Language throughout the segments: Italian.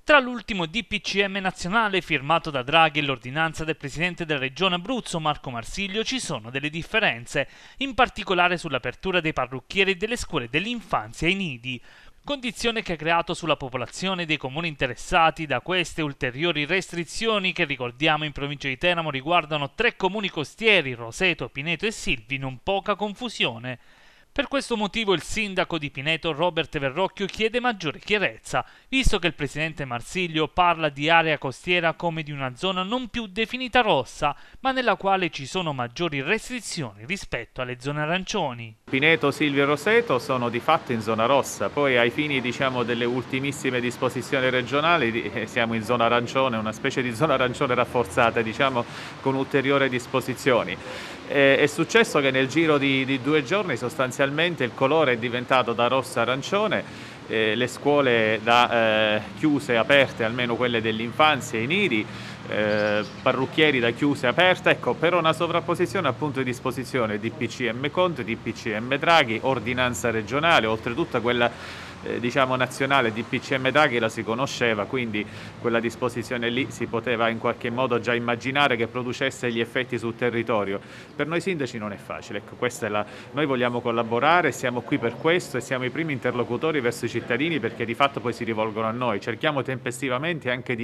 Tra l'ultimo DPCM nazionale firmato da Draghi e l'ordinanza del presidente della regione Abruzzo Marco Marsiglio ci sono delle differenze, in particolare sull'apertura dei parrucchieri e delle scuole dell'infanzia e i nidi, condizione che ha creato sulla popolazione dei comuni interessati da queste ulteriori restrizioni che ricordiamo in provincia di Teramo riguardano 3 comuni costieri, Roseto, Pineto e Silvi, non poca confusione. Per questo motivo il sindaco di Pineto Robert Verrocchio chiede maggiore chiarezza, visto che il presidente Marsiglio parla di area costiera come di una zona non più definita rossa, ma nella quale ci sono maggiori restrizioni rispetto alle zone arancioni. Pineto, Silvio e Roseto sono di fatto in zona rossa, poi ai fini delle ultimissime disposizioni regionali siamo in zona arancione, una specie di zona arancione rafforzata con ulteriori disposizioni. È successo che nel giro di 2 giorni sostanzialmente il colore è diventato da rosso a arancione, le scuole da chiuse aperte, almeno quelle dell'infanzia e i nidi, parrucchieri da chiuse e aperte, ecco, per una sovrapposizione appunto di disposizione DPCM Conte, DPCM Draghi, ordinanza regionale, oltretutto quella nazionale DPCM Draghi la si conosceva, quindi quella disposizione lì si poteva in qualche modo già immaginare che producesse gli effetti sul territorio. Per noi sindaci non è facile, ecco, noi vogliamo collaborare, siamo qui per questo e siamo i primi interlocutori verso i cittadini perché di fatto poi si rivolgono a noi, cerchiamo tempestivamente anche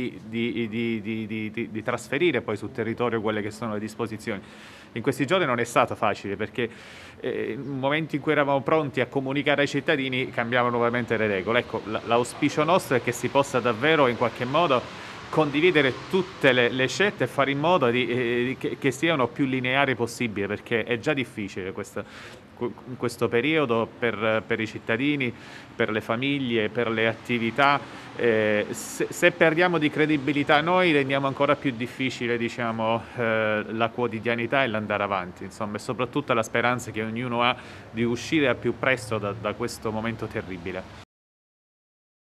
di trasferire poi sul territorio quelle che sono le disposizioni. In questi giorni non è stato facile perché nel momento in cui eravamo pronti a comunicare ai cittadini cambiavano nuovamente le regole. Ecco, l'auspicio nostro è che si possa davvero in qualche modo condividere tutte le scelte e fare in modo che siano più lineari possibile, perché è già difficile in questo periodo per i cittadini, per le famiglie, per le attività. Se perdiamo di credibilità noi rendiamo ancora più difficile la quotidianità e l'andare avanti, insomma, e soprattutto la speranza che ognuno ha di uscire al più presto da questo momento terribile.